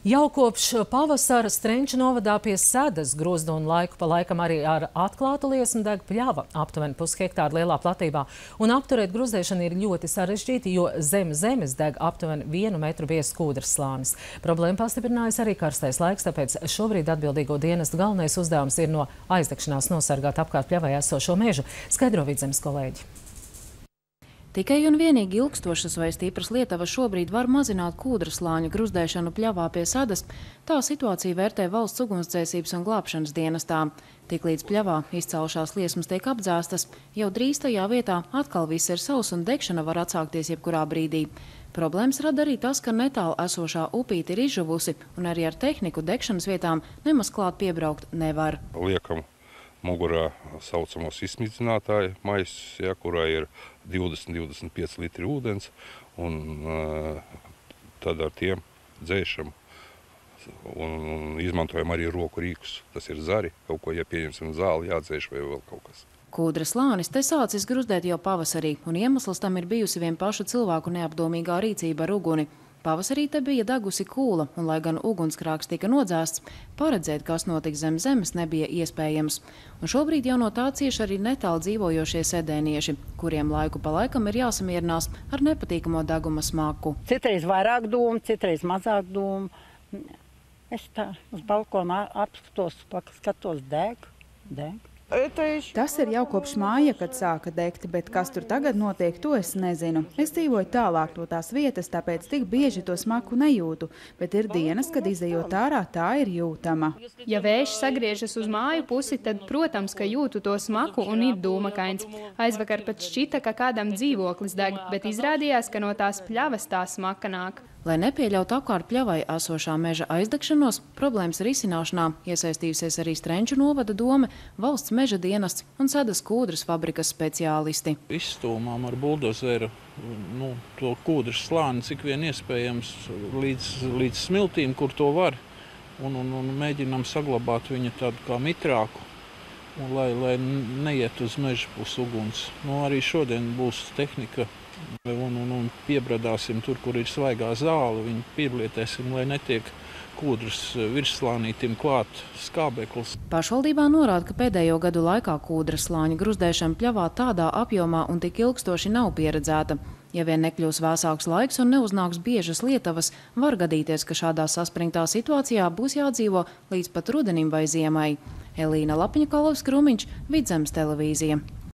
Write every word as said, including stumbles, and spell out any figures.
Jau kopš pavasara Strenču novadā pie Sedas grozda un laiku pa laikam arī ar atklātu liesmu deg pļava aptuveni pushektāra lielā platībā. Un apturēt gruzdēšanu ir ļoti sarežģīti, jo zem zemes deg aptuveni vienu metru biezs kūdras slānis. Problēma pastiprinājas arī karstais laiks, tāpēc šobrīd atbildīgo dienestu galvenais uzdevums ir no aizdegšanās nosargāt apkārt pļavai esošo mežu, skaidro Vidzemes kolēģi. Tikai un vienīgi ilgstošas vai stipras lietavas šobrīd var mazināt kūdras slāņu gruzdēšanu pļavā pie Sedas. Tā situācija vērtē valsts ugunsdzēsības un glābšanas dienestā. Tiklīdz pļavā izcēlušās liesmas tiek apdzēstas, jau drīz tajā vietā atkal viss ir sauss un degšana var atsākties jebkurā brīdī. Problēmas rada arī tas, ka netālu esošā upīte ir izžuvusi un arī ar tehniku degšanas vietām nemaz klāt piebraukt nevar. Liekam mugurā saucamos izsmidzinātāju maisus, ja, kurā ir divdesmit līdz divdesmit pieci litri ūdens, un uh, tad ar tiem dzēšam un, un izmantojam arī roku rīkus. Tas ir zari, kaut ko, ja pieņemsim zāli, jādzēš vai vēl kaut kas. Kūdras slānis te sācis gruzdēt jau pavasarī, un iemesls tam ir bijusi vien pašu cilvēku neapdomīgā rīcība ar uguni. Pavasarī te bija degusi kūla, un lai gan ugunskrāks tika nodzēsts, paredzēt, kas notiks zem zemes, nebija iespējams. Un šobrīd jau no tā cieši arī netālu dzīvojošie sedēnieši, kuriem laiku pa laikam ir jāsamierinās ar nepatīkamo deguma smaku. Citreiz vairāk dūmu, citreiz mazāk dūmu. Es tā uz balkona apskatos, skatos deg, deg. Tas ir jau kopš māja, kad sāka degt, bet kas tur tagad notiek, to es nezinu. Es dzīvoju tālāk no tās vietas, tāpēc tik bieži to smaku nejūtu, bet ir dienas, kad izejot ārā, tā ir jūtama. Ja vējš sagriežas uz māju pusi, tad, protams, ka jūtu to smaku un ir dūmakains. Aizvakar pat šķita, ka kādam dzīvoklis deg, bet izrādījās, ka no tās pļavas tā smaka nāk. Lai nepieļautu apkārt pļavai esošā meža aizdegšanos, problēmas risināšanā iesaistījusies arī Strenču novada dome, valsts meža dienests un Sedas kūdras fabrikas speciālisti. Izstūmām ar buldozeru nu, to kūdras slāni, cik vien iespējams līdz, līdz smiltīm, kur to var, un, un, un mēģinām saglabāt viņu tādu kā mitrāku, un, lai, lai neiet uz meža pus uguns. Nu, arī šodien būs tehnika. Un, un, un piebradāsim tur, kur ir svaigā zāle, viņu pieblietēsim, lai netiek kūdras virsslānītim klāt skābeklis. Pašvaldībā norāda, ka pēdējo gadu laikā kūdras slāņa gruzdēšana pļavā tādā apjomā un tik ilgstoši nav pieredzēta. Ja vien nekļūs vēsāks laiks un neuznāks biežas lietavas, var gadīties, ka šādā saspringtā situācijā būs jādzīvo līdz pat rudenim vai ziemai. Elīna Lapiņa, Kalovs Krūmiņš, Vidzemes televīzija.